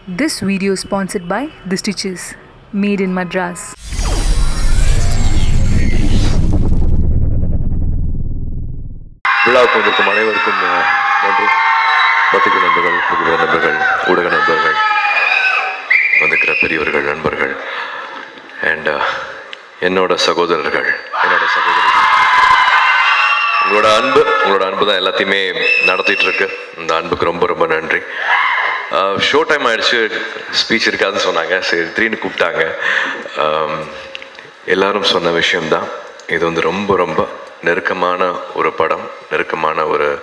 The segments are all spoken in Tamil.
This video is sponsored by The Stitches, made in Madras. விழாவுக்கு வந்திருக்கும் அனைவருக்கும் நன்றி. பத்திரிகை நண்பர்கள், புகைப்பட நண்பர்கள், ஊடக நண்பர்கள், வந்திருக்கிற பெரியவர்கள், நண்பர்கள் அண்ட் என்னோட சகோதரர்கள், உங்களோட அன்பு தான் எல்லாத்தையுமே நடத்திட்டு இருக்கு. இந்த அன்புக்கு ரொம்ப ரொம்ப நன்றி. ஷோ டைம் ஆகிடுச்சு, ஸ்பீச் இருக்காதுன்னு சொன்னாங்க. சரி, திடீர்னு கூப்பிட்டாங்க. எல்லாரும் சொன்ன விஷயம்தான், இது வந்து ரொம்ப ரொம்ப நெருக்கமான ஒரு படம், நெருக்கமான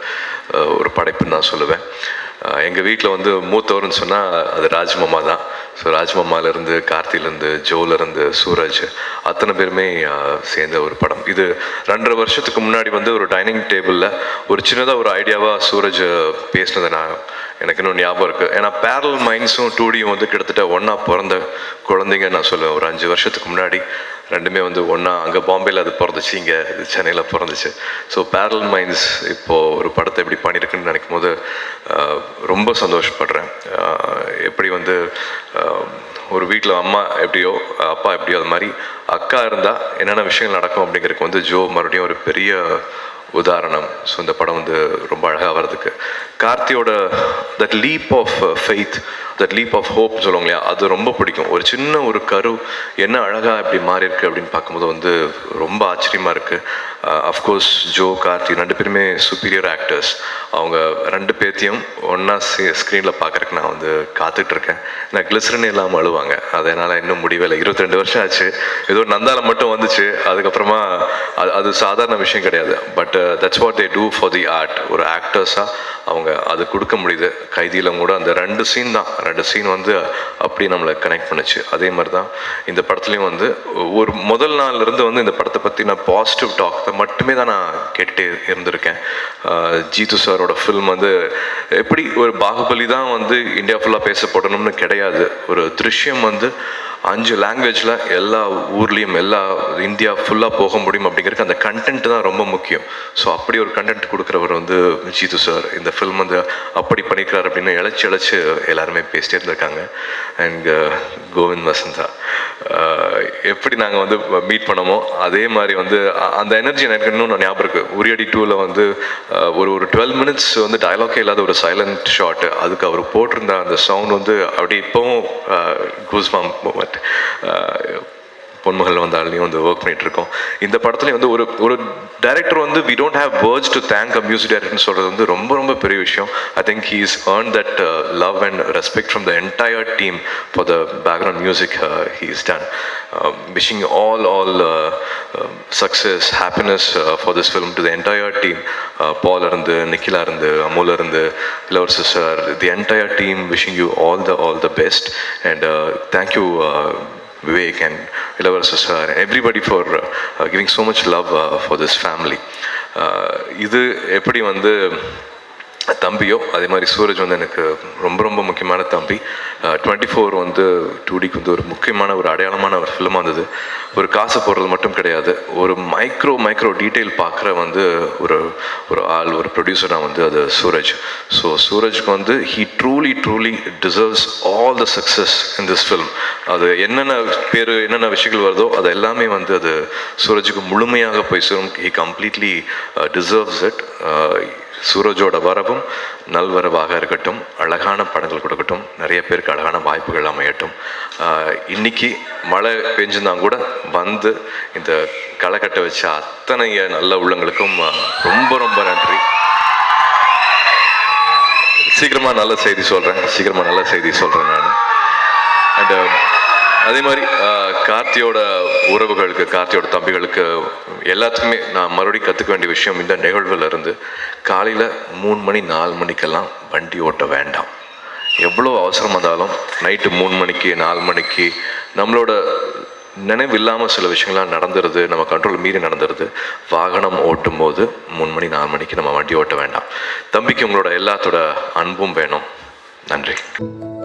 ஒரு படைப்புன்னு நான் சொல்லுவேன். எங்கள் வீட்டில் வந்து மூத்தவர்னு சொன்னால் அது ராஜ்மாமா தான். ஸோ ராஜ்மாமாலேருந்து, கார்த்திலேருந்து, ஜோலேருந்து, சூரஜ், அத்தனை பேருமே சேர்ந்த ஒரு படம். இது 2.5 வருஷத்துக்கு முன்னாடி வந்து ஒரு டைனிங் டேபிளில் ஒரு சின்னதாக ஒரு ஐடியாவாக சூரஜ் பேசினதை எனக்கு இன்னும் ஞாபகம் இருக்குது. ஏன்னா பேரல் மைண்ட்ஸும் 2Dயும் வந்து கிட்டத்தட்ட ஒன்றா பிறந்த குழந்தைங்க நான் சொல்லுவேன். ஒரு 5 வருஷத்துக்கு முன்னாடி ரெண்டுமே வந்து ஒன்றா, அங்கே பாம்பேயில் அது பிறந்துச்சு, இங்கே சென்னையில் பிறந்துச்சு. ஸோ பேரல் மைண்ட்ஸ் இப்போது ஒரு படத்தை எப்படி பண்ணியிருக்குன்னு நினைக்கும் போது ரொம்ப சந்தோஷப்படுறேன். எப்படி வந்து ஒரு வீட்டில் அம்மா எப்படியோ அப்பா எப்படியோ அது மாதிரி அக்கா இருந்தால் என்னென்ன விஷயங்கள் நடக்கும் அப்படிங்கிறதுக்கு வந்து ஜோ மறுபடியும் ஒரு பெரிய உதாரணம். ஸோ இந்த படம் வந்து ரொம்ப அழகாக வர்றதுக்கு கார்த்தியோட that leap of faith, that leap of hope சொல்லுவாங்க இல்லையா, அது ரொம்ப பிடிக்கும். ஒரு சின்ன ஒரு கரு என்ன அழகாக இப்படி மாறி இருக்குது அப்படின்னு பார்க்கும்போது வந்து ரொம்ப ஆச்சரியமாக இருக்குது. அஃப்கோர்ஸ் ஜோ, கார்த்தி 2 பேருமே சுப்பீரியர் ஆக்டர்ஸ். அவங்க 2 பேர்த்தையும் ஒன்றா ஸ்க்ரீனில் பார்க்குறக்கு நான் வந்து காத்துட்ருக்கேன். நான் கிளிசரின் இல்லாமல் அழுவாங்க, அதனால் இன்னும் முடியவே இல்லை. 22 வருஷம் ஆச்சு. ஏதோ நந்தால மட்டும் வந்துச்சு, அதுக்கப்புறமா அது சாதாரண விஷயம் கிடையாது. But that's what they do for the art. ஒரு ஆக்டர்ஸாக அவங்க அது கொடுக்க முடியுது. கைதியில் கூட அந்த 2 சீன் தான், 2 சீன் வந்து அப்படி நம்மளை கனெக்ட் பண்ணுச்சு. அதே மாதிரி தான் இந்த படத்துலையும் வந்து ஒரு முதல் நாள்லேருந்து வந்து இந்த படத்தை பற்றி நான் பாசிட்டிவ் டாக் மட்டுமே தான் நான் கேட்டுகிட்டே இருந்திருக்கேன். ஜீத்து சாரோட ஃபில்ம் வந்து எப்படி ஒரு பாகுபலி தான் வந்து இந்தியா ஃபுல்லாக பேசப்படணும்னு கிடையாது. ஒரு திருஷ்யம் வந்து 5 லாங்குவேஜில் எல்லா ஊர்லேயும் எல்லா இந்தியா ஃபுல்லாக போக முடியும் அப்படிங்கிறதுக்கு அந்த கண்டென்ட் தான் ரொம்ப முக்கியம். ஸோ அப்படி ஒரு கண்டென்ட் கொடுக்குறவர் வந்து ஜீத்து சார். இந்த ஃபில்ம் வந்து அப்படி பண்ணிக்கிறார் அப்படின்னு இழைச்சி எல்லாருமே பேசிட்டே இருந்திருக்காங்க. அண்ட் கோவிந்த் வசந்தா எப்படி நாங்கள் வந்து மீட் பண்ணமோ அதே மாதிரி வந்து அந்த எனர்ஜி எனக்கு இன்னும் ஞாபகம் இருக்குது. உரியடி 2ல் வந்து ஒரு 12 மினிட்ஸ் வந்து டயலாக்கே இல்லாத ஒரு சைலண்ட் ஷாட்டு, அதுக்கு அவர் போட்டிருந்த அந்த சவுண்ட் வந்து அப்படி இப்போவும் கூஸ்பாம் மூமெண்ட். பொன்மகள் வந்தாலையும் வந்து ஒர்க் பண்ணிட்டு இருக்கோம். இந்த படத்துலையும் வந்து ஒரு டைரக்டர் வந்து we don't have words to thank a music டைரக்டர்னு சொல்கிறது வந்து ரொம்ப ரொம்ப பெரிய விஷயம். I think he is earned that love and respect from the entire team for the background music he has done. Wishing all success, happiness for this film to the entire team. Paul irundhu, Nikhila irundhu, Amol irundhu, Illavarsa sir, the entire team wishing you all the best. And thank you Vivek and Illavarsa sir, everybody for giving so much love for this family. இது எப்படி வந்து தம்பியோ அதே மாதிரி சூரஜ் வந்து எனக்கு ரொம்ப ரொம்ப முக்கியமான தம்பி. 24 வந்து 2Dக்கு வந்து ஒரு முக்கியமான ஒரு அடையாளமான ஒரு ஃபிலிமாக இருந்தது. ஒரு காசு போடுறது மட்டும் கிடையாது, ஒரு மைக்ரோ டீட்டெயில் பார்க்குற வந்து ஒரு ஆள், ஒரு ப்ரொடியூசராக வந்து அது சூரஜ். ஸோ சூரஜ்க்கு வந்து he truly deserves all the success in this film. அது என்னென்ன விஷயங்கள் வருதோ அது எல்லாமே வந்து அது சூரஜுக்கு முழுமையாக போய் சேரும். He completely deserves it. சூரஜோட வரவும் நல்வரவாக இருக்கட்டும், அழகான படங்கள் கொடுக்கட்டும், நிறைய பேருக்கு அழகான வாய்ப்புகள் அமையட்டும். இன்னைக்கு மழை பெஞ்சுதான் கூட வந்து இந்த களக்கட்டை வச்ச அத்தனை நல்ல உள்ளங்களுக்கும் ரொம்ப ரொம்ப நன்றி. சீக்கிரமாக நல்ல செய்தி சொல்கிறேன் நான். அண்ட் அதே மாதிரி கார்த்தியோட உறவுகளுக்கு, கார்த்தியோட தம்பிகளுக்கு எல்லாத்துக்குமே நான் மறுபடியும் கற்றுக்க வேண்டிய விஷயம், இந்த நிகழ்வில் இருந்து காலையில் 3 மணி 4 மணிக்கெல்லாம் வண்டி ஓட்ட வேண்டாம். எவ்வளோ அவசரம் வந்தாலும் நைட்டு 3 மணிக்கு 4 மணிக்கு நம்மளோட நினைவு இல்லாமல் சில விஷயங்கள்லாம் நடந்துருது, நம்ம கண்ட்ரோல் மீறி நடந்துருது. வாகனம் ஓட்டும் போது 3 மணி 4 மணிக்கு நம்ம வண்டி ஓட்ட வேண்டாம். தம்பிக்கு உங்களோட எல்லாத்தோட அன்பும் வேணும். நன்றி.